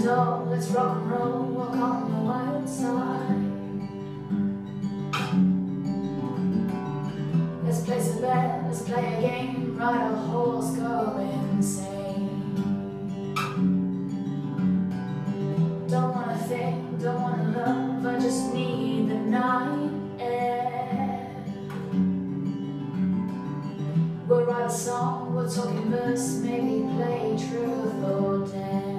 door, let's rock and roll, walk on the wild side. Let's place a bet, let's play a game, ride a horse, go insane. Don't wanna think, don't wanna love, I just need the night air. We'll write a song, we'll talk in verse, maybe play truth or dare.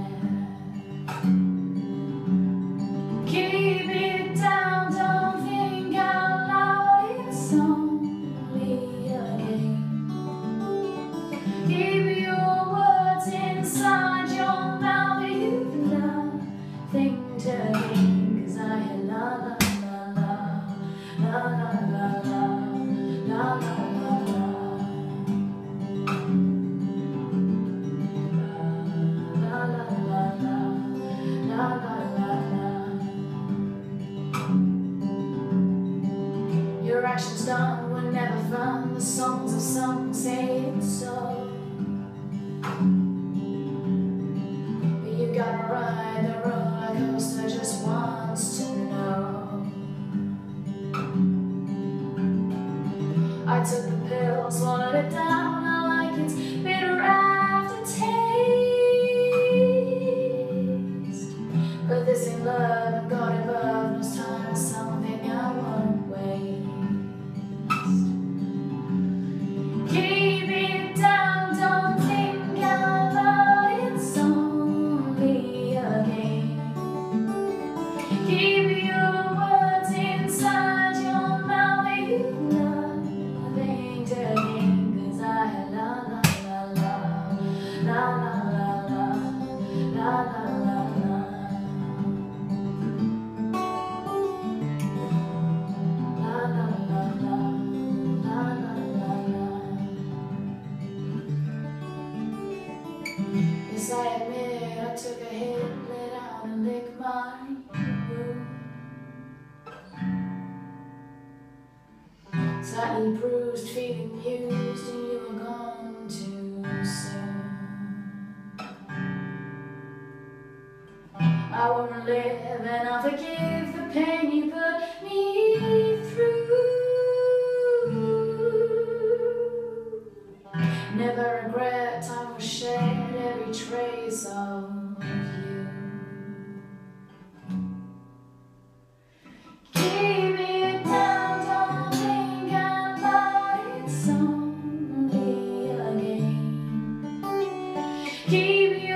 Keep it down, don't think out loud, it's only a game. Keep your words inside your mouth, you've nothing to gain. 'Cause I hear la la la la, la la la la, la la la la, la la la la, la la la la. Your actions done were never fun. The songs of some say it's so. But you gotta ride the roller coaster just once to know. I took the pill, swallowed it down. I like its bitter aftertaste. But this ain't love, and God above knows time is something I won't waste. Keep it down, don't think out loud, it's only a game. Keep your words inside your mouth, you've nothing to gain. 'Cause I had la la la la, la la la la, la la la la, la la la la, la la la la. Yes, I admit I took a hit, lay down and lick my wound. Slightly bruised, feeling used, and you were gone too soon. I won't live and I'll forgive the pain you put me through. Never regret, time will shed every trace of you. Keep it down, don't think out loud, it's only a game. Keep